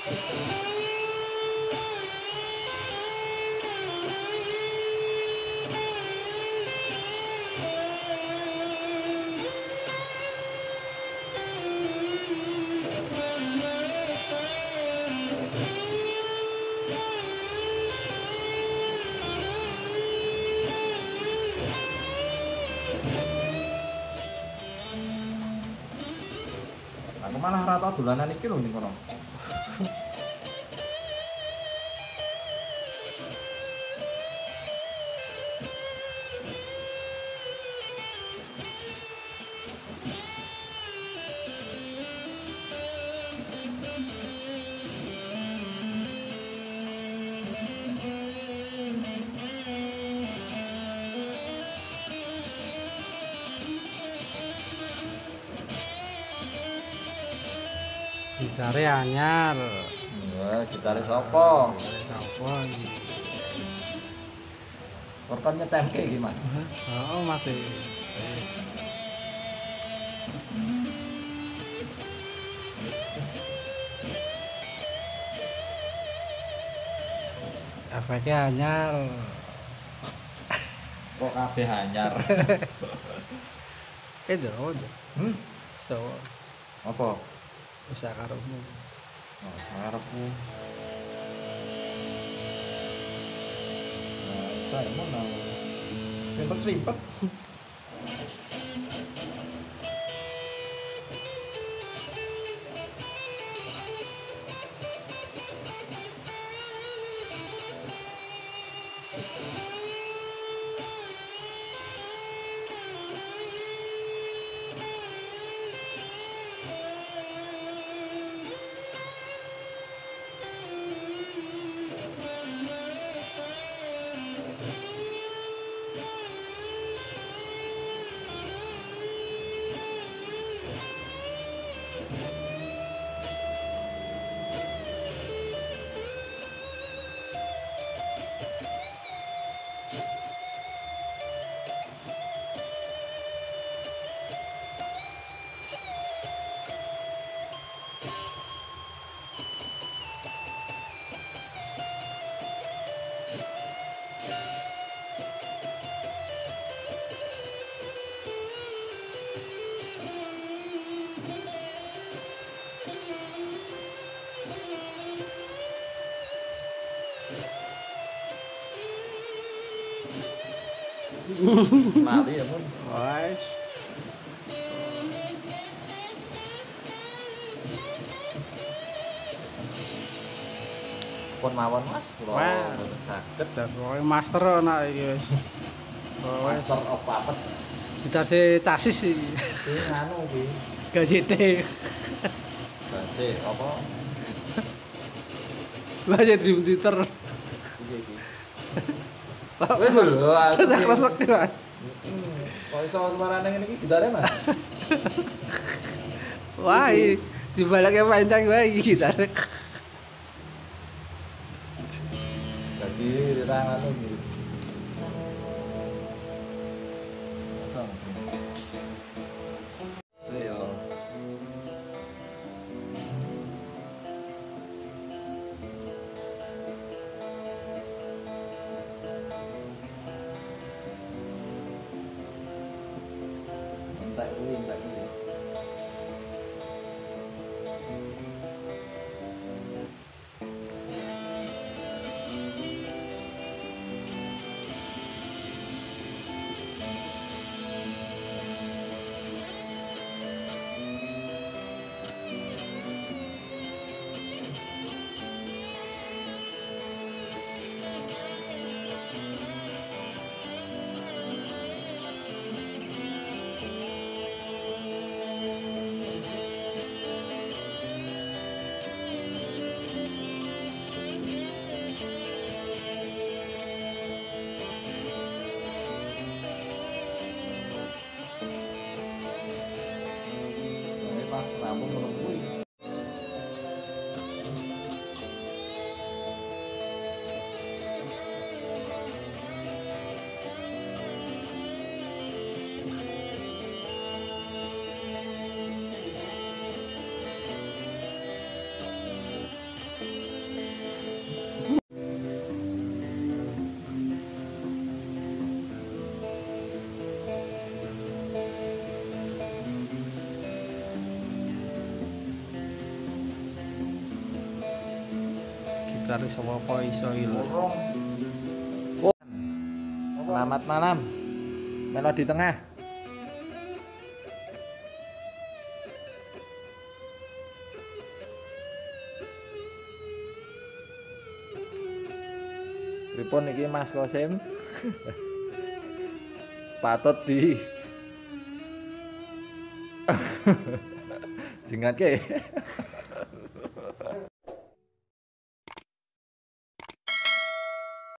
Aku malah rata dolanan iki lho ning kono. Gitare anyar. Wah, gitaris sapa? Sapa iki? Korkon nyetemke iki, Mas. Oh, Mas. Efeknya anyar. Kok kabeh anyar. Itu udah. So, Apa? usaha karepmu. Oh, sarepku. Nah, saya mau nang selimpet-selimpet. Mali ya, Mun. Wes. Pun mawon, Mas. Kula Wah. mboten saged. Dan pokoke master ana iki wis. Wes. Master of Puppet. Gitar se chassis iki. Iki anu iki. Gajete. Base apa? Lah Dream Theater. Iki. Wis lho, asli. Resek Mas. Kok iso suarane ngene iki gitare, Mas? Wah, dibalake pancang wae iki gitar. Jadi ra anu iki. Kosong. Saya entek kuwi. karo sapa iso iki lho. Selamat malam. Melodi tengah. Pripun iki Mas Kosim? Patut di jingatke.